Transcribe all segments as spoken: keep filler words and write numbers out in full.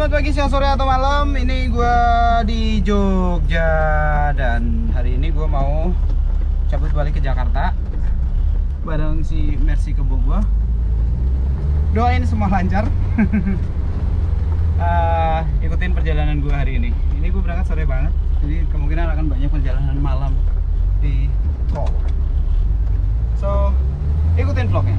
selamat pagi, siang, sore, atau malam. Ini gue di Jogja. Dan hari ini gue mau cabut balik ke Jakarta bareng si Mercy kebo gue. Doain semua lancar. uh, Ikutin perjalanan gue hari ini. Ini gue berangkat sore banget, jadi kemungkinan akan banyak perjalanan malam di tol. So, ikutin vlognya.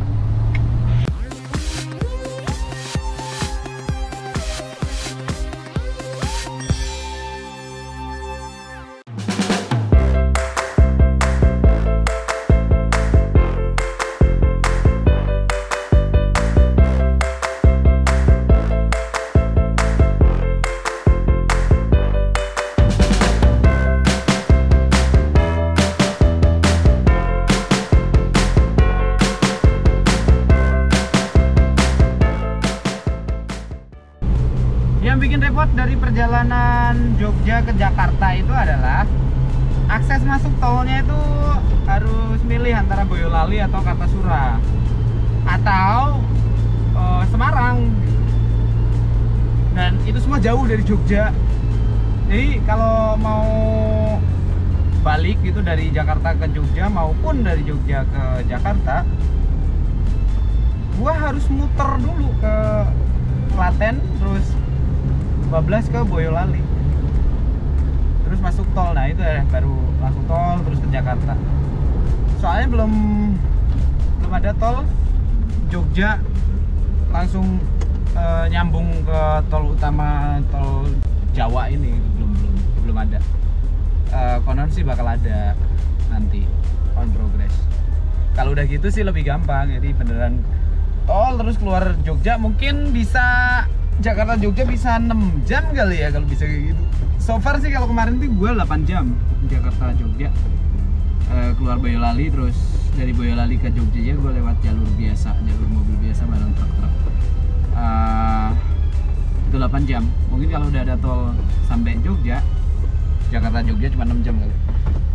Yang bikin repot dari perjalanan Jogja ke Jakarta itu adalah akses masuk tolnya itu harus milih antara Boyolali atau Kartasura atau uh, Semarang, dan itu semua jauh dari Jogja. Jadi kalau mau balik gitu dari Jakarta ke Jogja maupun dari Jogja ke Jakarta, gua harus muter dulu ke Klaten, terus bablas ke Boyolali, terus masuk tol. Nah itu ya, baru langsung tol terus ke Jakarta. Soalnya belum belum ada tol Jogja langsung e, nyambung ke tol utama, tol Jawa ini belum belum belum ada. E, konon sih bakal ada nanti on progress. Kalau udah gitu sih lebih gampang, jadi beneran tol terus keluar Jogja. Mungkin bisa Jakarta Jogja bisa enam jam kali ya kalau bisa kayak gitu. So far sih kalau kemarin tuh gue delapan jam Jakarta Jogja. Uh, keluar Boyolali, terus dari Boyolali ke Jogja ya gue lewat jalur biasa, jalur mobil biasa bareng truk-truk. Uh, itu delapan jam. Mungkin kalau udah ada tol sampai Jogja, Jakarta Jogja cuma enam jam kali.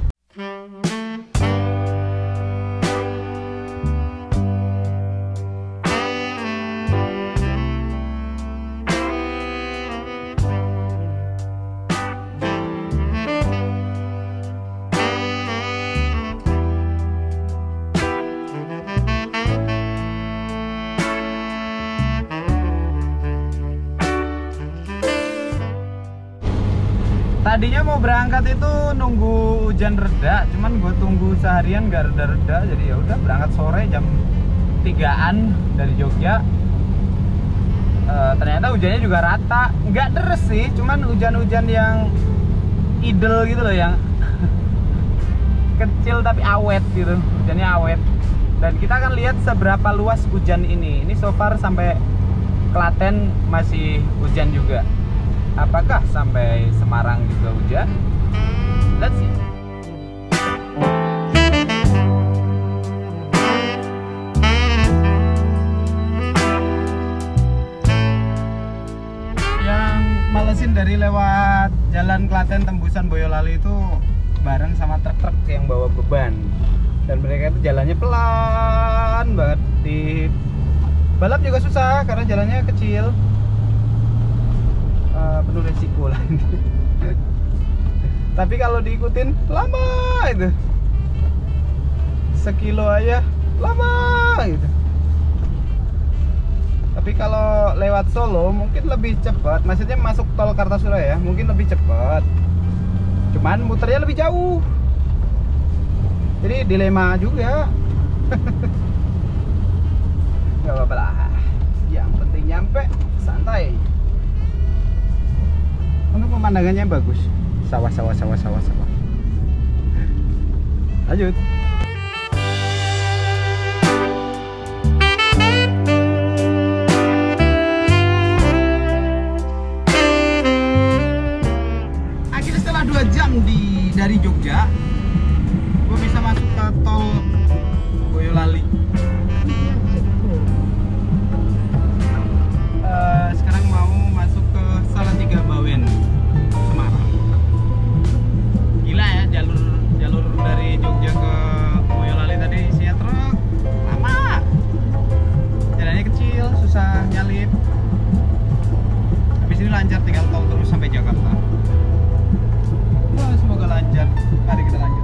Tadinya mau berangkat itu nunggu hujan reda, cuman gue tunggu seharian gak reda-reda, jadi ya udah berangkat sore jam tigaan dari Jogja. E, ternyata hujannya juga rata, nggak deres sih, cuman hujan-hujan yang idle gitu loh, yang kecil tapi awet gitu, hujannya awet. Dan kita akan lihat seberapa luas hujan ini. Ini so far sampai Klaten masih hujan juga. Apakah sampai Semarang juga hujan? Let's see. Yang malesin dari lewat jalan Klaten tembusan Boyolali itu bareng sama truk-truk yang bawa beban. Dan mereka itu jalannya pelan banget. Di balap juga susah karena jalannya kecil. Uh, penuh resiko lah. Tapi kalau diikutin lama itu, sekilo aja lama gitu. Tapi kalau lewat Solo mungkin lebih cepat, maksudnya masuk tol Kartasura ya, mungkin lebih cepat, cuman muternya lebih jauh, jadi dilema juga. Gak apa-apa lah, yang penting nyampe santai. Untuk pemandangannya bagus, sawah sawah sawah sawah sawah. Lanjut. Akhirnya setelah dua jam di dari Jogja, gue bisa masuk ke tol Boyolali. Uh, sekarang mau masuk ke Salatiga Bawen, Semarang. Gila ya, jalur jalur dari Jogja ke Boyolali tadi isinya truk, lama. Jalannya kecil, susah nyalip. Habis ini lancar, tinggal tol terus sampai Jakarta. Wah, semoga lancar. Mari kita lanjut.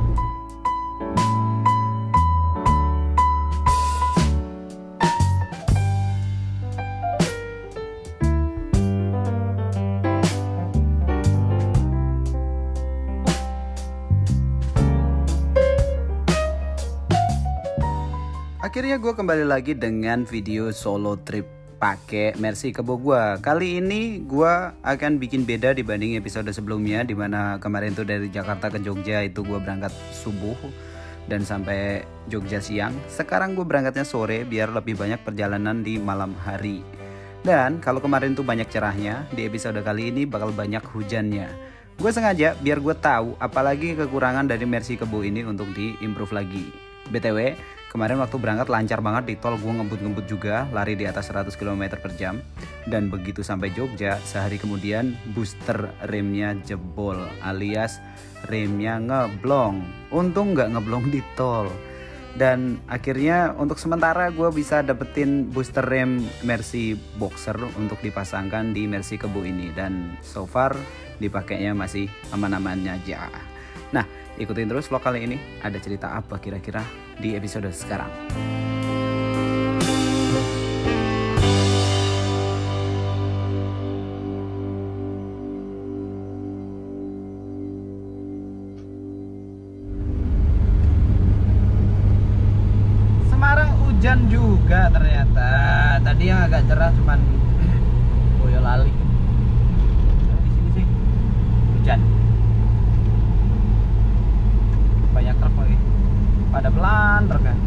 Akhirnya gue kembali lagi dengan video solo trip pakai Mercy Kebo gue. Kali ini gue akan bikin beda dibanding episode sebelumnya, dimana kemarin tuh dari Jakarta ke Jogja itu gue berangkat subuh dan sampai Jogja siang. Sekarang gue berangkatnya sore biar lebih banyak perjalanan di malam hari. Dan kalau kemarin tuh banyak cerahnya, di episode kali ini bakal banyak hujannya. Gue sengaja biar gue tahu apalagi kekurangan dari Mercy Kebo ini untuk diimprove lagi. B T W, kemarin waktu berangkat lancar banget di tol, gue ngebut-ngebut juga, lari di atas seratus kilometer per jam. Dan begitu sampai Jogja, sehari kemudian booster remnya jebol alias remnya ngeblong. Untung nggak ngeblong di tol. Dan akhirnya untuk sementara gue bisa dapetin booster rem Mercy Boxer untuk dipasangkan di Mercy Kebo ini. Dan so far dipakainya masih aman-aman aja. Nah, ikutin terus vlog kali ini, ada cerita apa kira-kira di episode sekarang. Semarang hujan juga ternyata. Tadi yang agak cerah cuman Boyolali. Di sini sih hujan. Banyak truk lagi, pada pelan truk kan.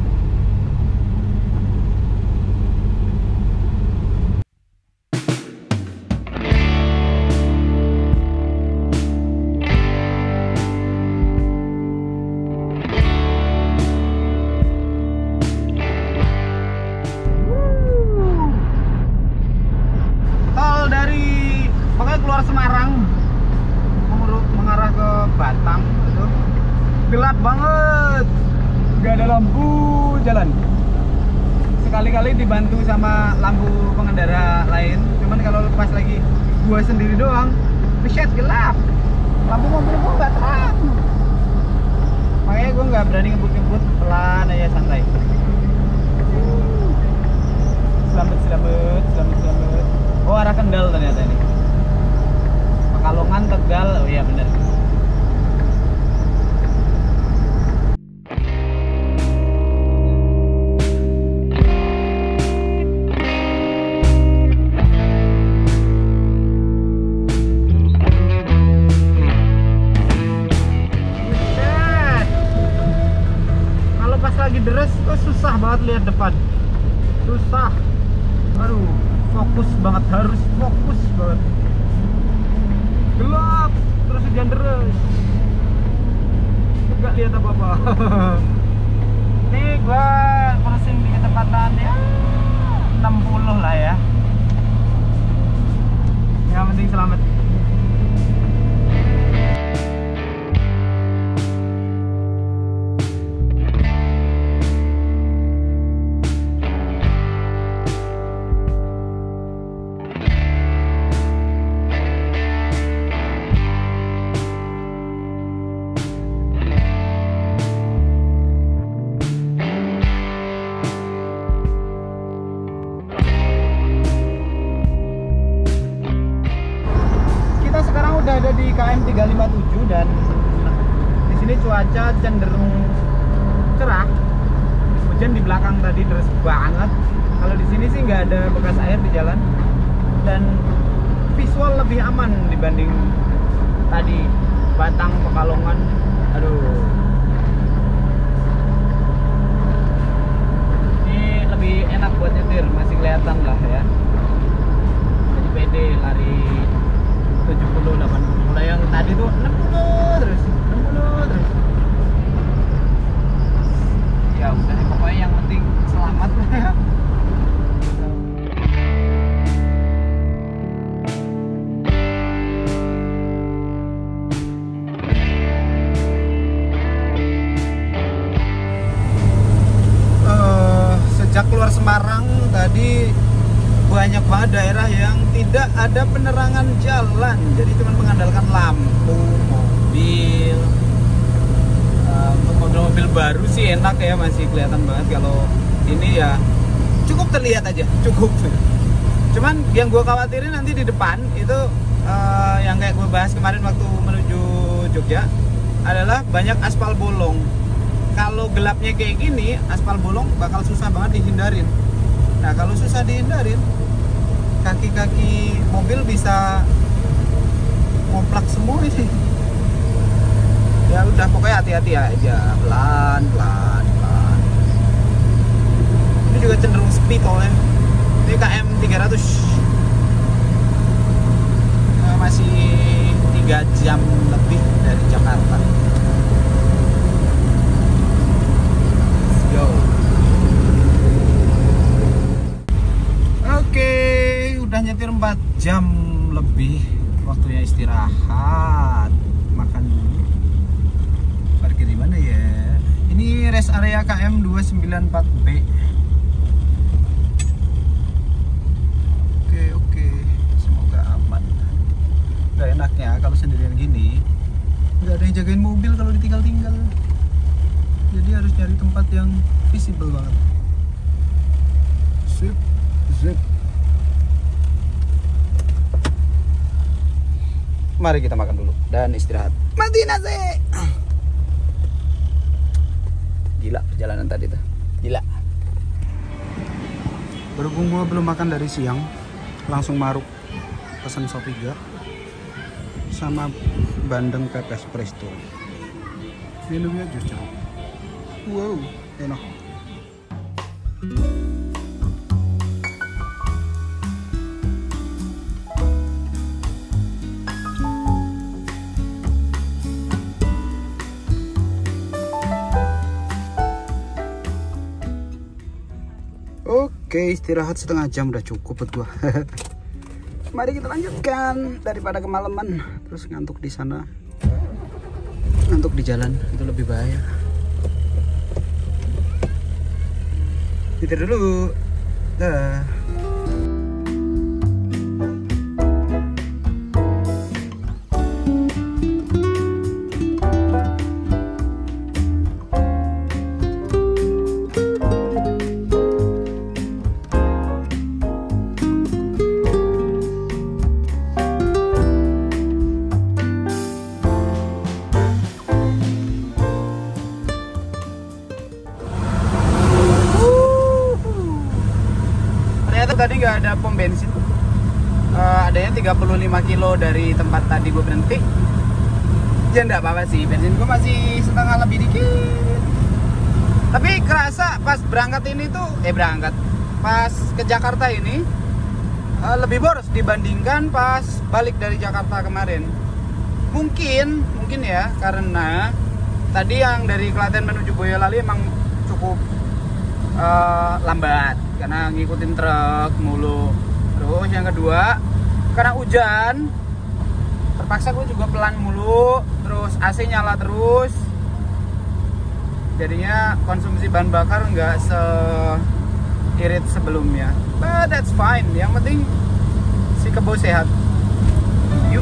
Tol dari pokoknya keluar Semarang mengarah ke Batang itu gelap banget, nggak ada lampu jalan. Sekali-kali dibantu sama lampu pengendara lain, cuman kalau pas lagi gua sendiri doang, buset gelap, lampu mobil gua nggak terang. Makanya gua nggak berani ngebut-ngebut, pelan aja santai. Selamat selamat selamat selamat. Oh, arah Kendal ternyata ini. Pekalongan, Tegal, oh iya bener. Lagi deres tuh susah banget lihat depan, susah. Aduh, fokus banget, harus fokus banget. Gelap terus hujan deres, nggak lihat apa-apa. Ini gua crossing di kecepatan ya enam puluh lah ya, yang penting selamat. Ada di K M tiga lima tujuh dan di sini cuaca cenderung cerah. Hujan di belakang tadi deras banget. Kalau di sini sih nggak ada bekas air di jalan dan visual lebih aman dibanding tadi Batang, Pekalongan. Aduh, ini lebih enak buat nyetir, masih kelihatan lah ya. Jadi pede lari tujuh puluh, delapan puluh. Mulai yang tadi tuh enam puluh terus, enam puluh terus. Ya udah, pokoknya yang penting selamat ya. Uh, sejak keluar Semarang tadi banyak banget daerah yang tidak ada penerangan jalan, jadi cuma mengandalkan lampu mobil. Uh, untuk mobil-mobil baru sih enak ya, masih kelihatan banget. Kalau ini ya cukup terlihat aja, cukup. Cuman yang gue khawatirin nanti di depan itu uh, yang kayak gue bahas kemarin waktu menuju Jogja adalah banyak aspal bolong. Kalau gelapnya kayak gini, aspal bolong bakal susah banget dihindarin. Nah kalau susah dihindarin, kaki-kaki mobil bisa ngoplak semua ini. Ya udah, pokoknya hati-hati aja, pelan pelan pelan. Ini juga cenderung sepi tolnya. Ini K M tiga ratus. Nah, masih tiga jam lebih dari Jakarta. Let's go. Oke, udah nyetir empat jam lebih. Waktunya istirahat, makan dulu. Parkir di mana ya? Ini rest area K M dua sembilan empat B. Oke, oke. Semoga aman. Gak enaknya kalau sendirian gini, nggak ada yang jagain mobil kalau ditinggal-tinggal. Jadi harus nyari tempat yang visible banget. Sip, sip. Mari kita makan dulu dan istirahat. Mati nasi. Gila perjalanan tadi tuh. Gila. Berhubung gua belum makan dari siang, langsung maruk pesan sop iga sama bandeng pepes presto. Minumnya jus jeruk. Wow, enak. Oke, istirahat setengah jam udah cukup buat gua. Mari kita lanjutkan daripada kemalaman terus ngantuk di sana. Ngantuk di jalan itu lebih bahaya. Tidur dulu. Dah. Tadi nggak ada pom bensin, uh, adanya tiga puluh lima kilo dari tempat tadi gue berhenti. Ya enggak apa-apa sih, bensin gue masih setengah lebih dikit. Tapi kerasa pas berangkat ini tuh, eh berangkat pas ke Jakarta ini uh, lebih boros dibandingkan pas balik dari Jakarta kemarin. Mungkin, mungkin ya karena tadi yang dari Klaten menuju Boyolali emang cukup uh, lambat karena ngikutin truk mulu. Terus yang kedua karena hujan terpaksa gue juga pelan mulu, terus A C nyala terus, jadinya konsumsi bahan bakar nggak se irit sebelumnya. But that's fine, yang penting si kebo sehat. Yuk.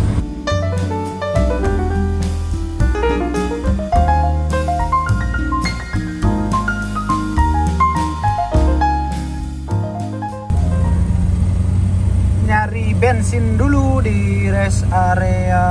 Nyari bensin dulu di rest area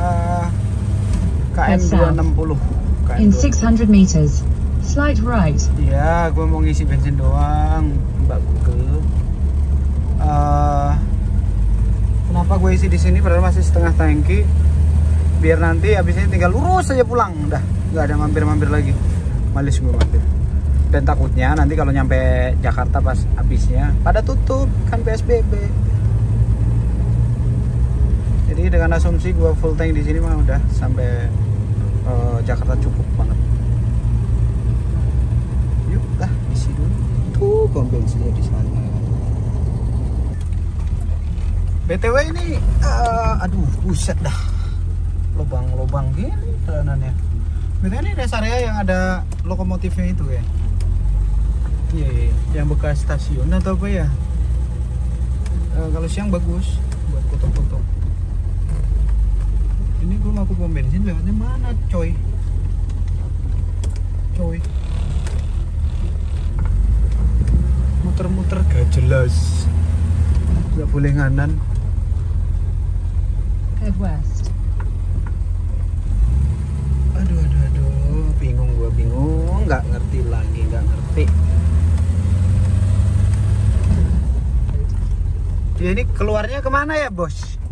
K M dua enam nol. In six hundred meters, slight right. Iya, gue mau ngisi bensin doang, Mbak Google. Uh, kenapa gue isi di sini padahal masih setengah tangki? Biar nanti habisnya tinggal lurus aja pulang, udah nggak ada mampir-mampir lagi. Males gue mampir. Dan takutnya nanti kalau nyampe Jakarta pas habisnya pada tutup kan P S B B. Jadi dengan asumsi gue full tank di sini mah udah sampai uh, Jakarta cukup banget. Yuk lah isi dulu. Tuh pom bensinnya di sana. B T W ini, uh, aduh buset dah, lubang-lubang gini jalanannya. B T W ini rest area yang ada lokomotifnya itu ya. Iya, yeah, yeah, yang bekas stasiun atau apa ya? uh, kalau siang bagus buat foto-foto. Ini gue mau ke pom bensin, lewatnya mana coy? Coy, muter-muter gak jelas, nggak boleh nganan. Head west. Aduh, aduh, aduh, bingung gue, bingung, nggak ngerti lagi, nggak ngerti. Ya ini keluarnya kemana ya bos?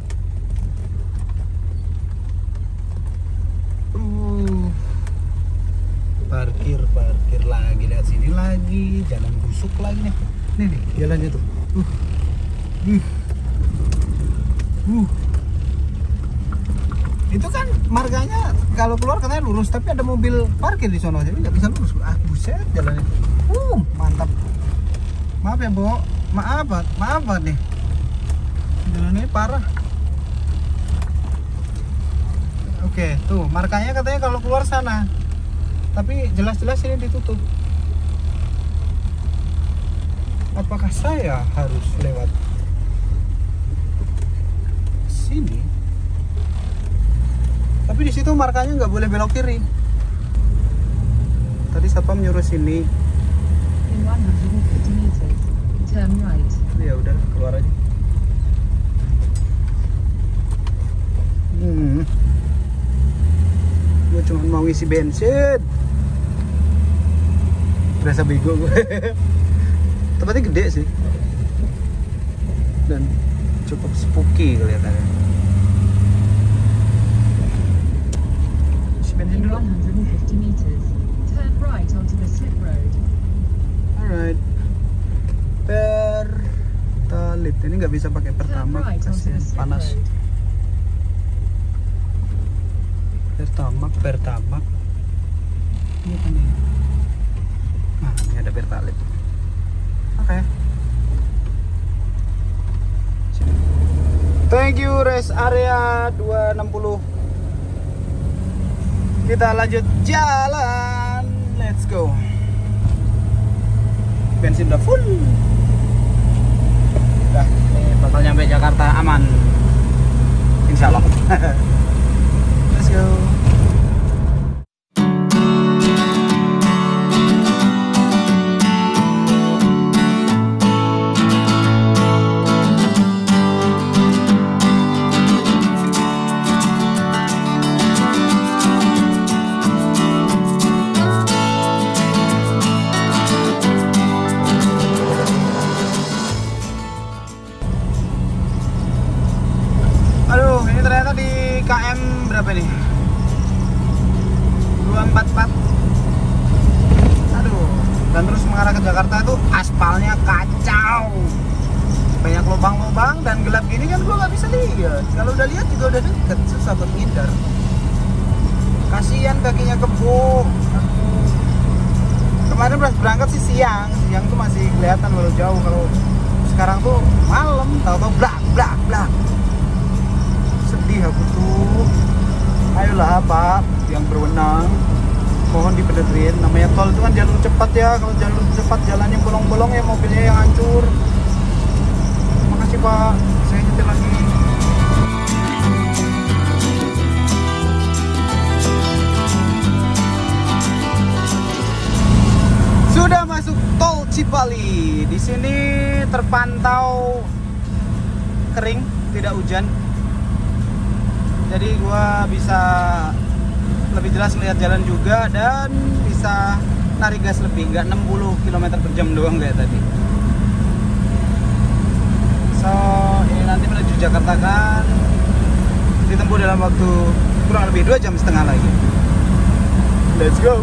Uh, parkir, parkir lagi, lihat sini lagi, jalan busuk lagi nih. Nih nih, jalannya tuh. Uh, uh, uh. Itu kan marganya kalau keluar katanya lurus, tapi ada mobil parkir di sono, jadi nggak bisa lurus. Ah, buset jalannya. Uh, mantap. Maaf ya, Bo. Maaf banget, maaf banget nih. Jalannya parah. Oke, tuh markanya katanya kalau keluar sana. Tapi jelas-jelas ini ditutup. Apakah saya harus lewat sini? Tapi di situ markanya nggak boleh belok kiri. Tadi satpam nyuruh sini. In one hundred fifty meters, turn right. Ya udah keluar aja. Hmm. Gue cuma mau ngisi bensin. Berasa bego gue. Tempatnya gede sih. Dan cukup spooky kelihatannya. Isi bensin In dulu. one hundred fifty meters, turn right onto the slip road. Alright. Pertalit. Ini nggak bisa pakai Turn pertamax, right onto kasihan, the slip panas. road. Pertamax, pertamax. Ini apa nih? Nah, ini ada pertalit. Oke. Thank you rest area dua enam nol. Kita lanjut jalan. Let's go. Bensin udah full. Udah, ini bakal nyampe Jakarta aman. Insya Allah. Let's go. Aduh, ini ternyata di K M berapa nih? dua empat empat. Aduh, dan terus mengarah ke Jakarta tuh aspalnya kacau. Banyak lubang-lubang dan gelap gini kan gua nggak bisa lihat. Kalau udah lihat juga udah deket, susah buat ngindar. Kasihan kakinya kebo. Aduh. Kemarin pas berangkat sih siang, siang tuh masih kelihatan walau jauh. Kalau sekarang tuh malam, tahu-tahu blak blak blak. Sedih aku tuh. Ayolah Pak yang berwenang, mohon dibenerin. Namanya tol itu kan jalur cepat ya. Kalau jalur cepat jalannya bolong-bolong ya mobilnya yang hancur. Makasih Pak, saya nyetir lagi. Sudah masuk tol Cipali. Di sini terpantau kering, tidak hujan. Jadi gua bisa lebih jelas lihat jalan juga dan bisa narik gas lebih, nggak enam puluh kilometer per jam doang kayak tadi. So ini nanti menuju Jakarta kan ditempuh dalam waktu kurang lebih dua jam setengah lagi. Let's go.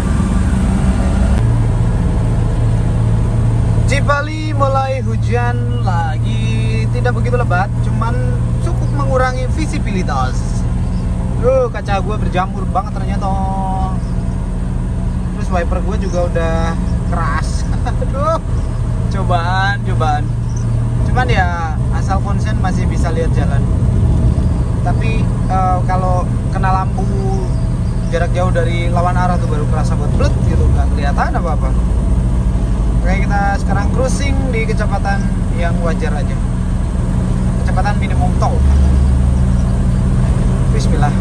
Cipali mulai hujan lagi, tidak begitu lebat, cuman cukup mengurangi visibilitas. Duh, kaca gue berjamur banget ternyata. Terus wiper gue juga udah keras. Aduh, cobaan, cobaan. Cuman ya asal konsen masih bisa lihat jalan. Tapi uh, kalau kena lampu jarak jauh dari lawan arah tuh baru kerasa buat blet gitu, nggak kelihatan apa-apa. Oke, kita sekarang cruising di kecepatan yang wajar aja. tol. Bismillah.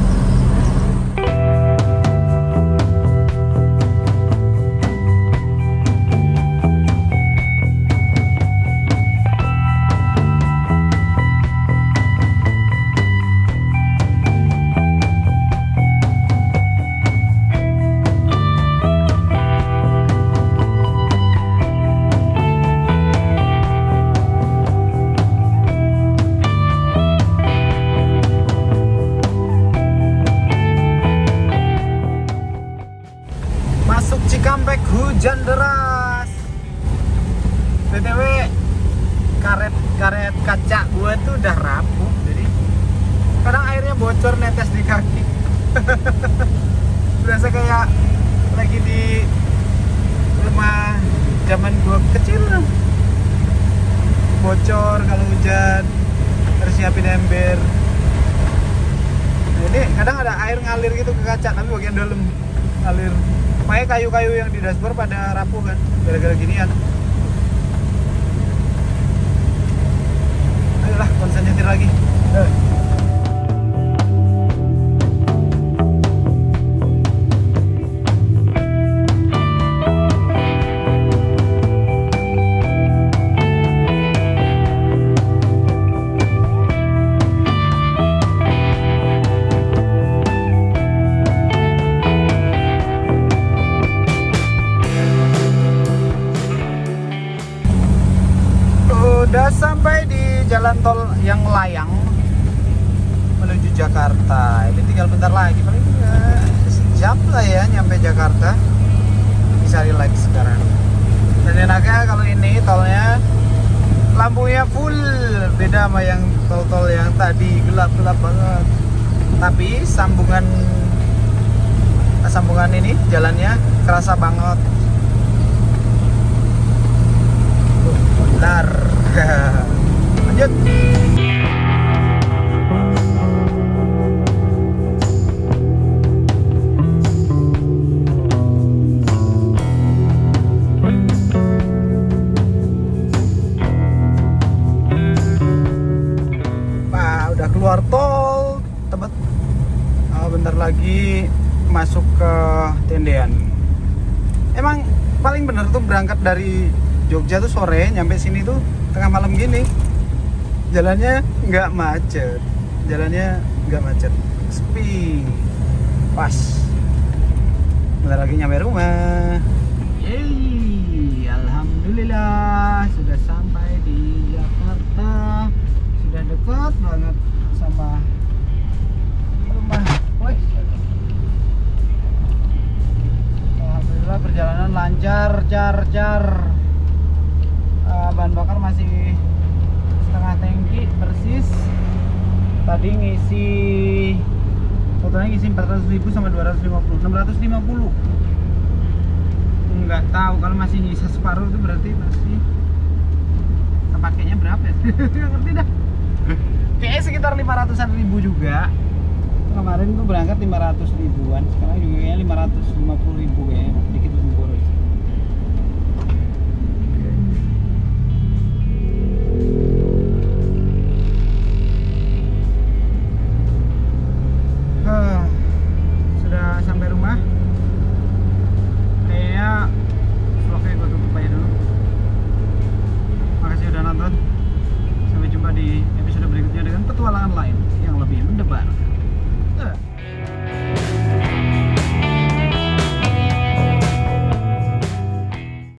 Cikampek hujan deras. B T W karet karet kaca gua tuh udah rapuh, jadi kadang airnya bocor netes di kaki. Berasa kayak lagi di rumah zaman gua kecil. Bocor kalau hujan, harus siapin ember. Nah, ini kadang ada air ngalir gitu ke kaca, tapi bagian dalam ngalir. Makanya kayu-kayu yang di dashboard pada rapuh kan, gara-gara ginian. Ayolah, konsen nyetir lagi. Eh. Udah sampai di jalan tol yang layang menuju Jakarta. Ini tinggal bentar lagi, paling ya, sejam lah ya nyampe Jakarta. Bisa relax sekarang. Dan enaknya kalau ini tolnya lampunya full, beda sama yang tol-tol yang tadi gelap-gelap banget. Tapi sambungan sambungan ini jalannya kerasa banget. Bentar. Lanjut. Nah, udah keluar tol, tebet. Oh, bentar lagi masuk ke tendean. Emang paling bener tuh berangkat dari Jogja tuh sore, nyampe sini tuh tengah malam gini. Jalannya nggak macet, jalannya nggak macet, sepi, pas. Bentar lagi nyampe rumah. Yeay, alhamdulillah sudah sampai di Jakarta. Sudah dekat banget sama rumah. Woi. Alhamdulillah perjalanan lancar, car, car. Uh, bahan bakar masih setengah tangki persis. Tadi ngisi totalnya ngisi empat ratus ribu sama dua ratus lima puluh, enam ratus lima puluh. Nggak tahu, kalau masih nyisa separuh itu berarti masih kepakainya berapa ya? Nggak ngerti dah. Kayaknya sekitar lima ratusan ribu juga. Kemarin tuh berangkat lima ratus ribuan, sekarang juga kayaknya lima ratus lima puluh ribu kayaknya, dikit lebih